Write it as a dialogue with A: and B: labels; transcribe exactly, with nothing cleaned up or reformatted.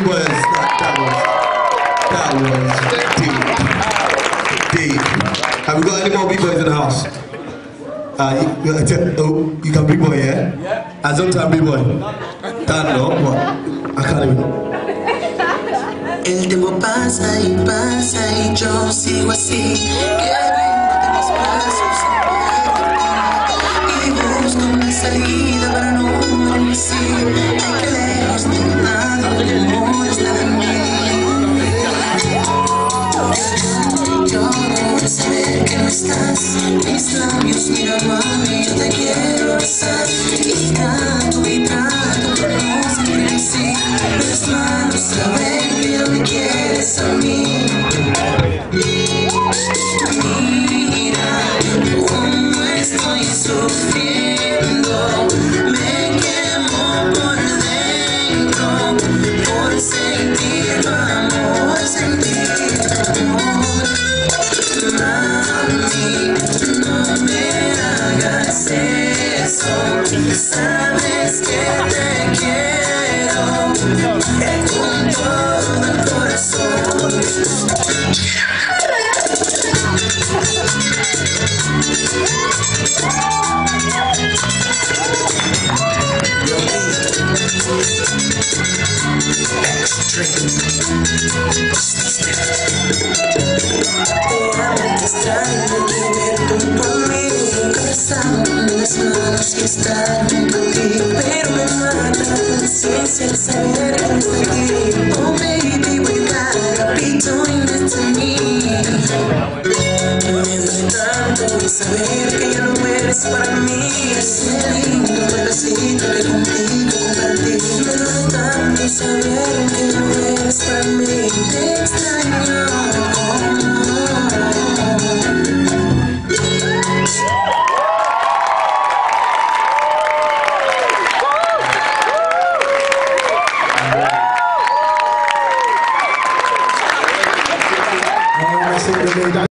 A: B-boys, that, that was, that was deep, deep. Have we got any more B-boys in the house? Uh, you, oh, you can B-boy, yeah? Yeah. And sometimes B-boy. Dan, no? What? I can't even.
B: El tiempo pasa y pasa y yo sigo así. Quebrando mis pasos y busco una salida para no morirme así. Ay, que lejos de nada, el amor está de mí. Yo debo saber que no estás. Mis labios miran mami, yo te quiero besar. Y trato y trato, pero no siempre sí. Las manos saben que no me quieres a mí. Mira cómo estoy sufriendo. Me quemo por dentro por sentir tu amor, sentir tu amor. Mami, no me hagas eso. Sabes que te quiero con todo el corazón. Te amo, te extraño, quiero ver junto a mí, abrazado en las manos y estar junto a ti. Pero me mata la conciencia al saber que no estoy aquí. Oh baby, we gotta be doing this to me. Me duele tanto saber que ya no eres para mí. Ese lindo pedacito que contigo compartí. Me duele tanto saber que no eres para mí. Te extraño.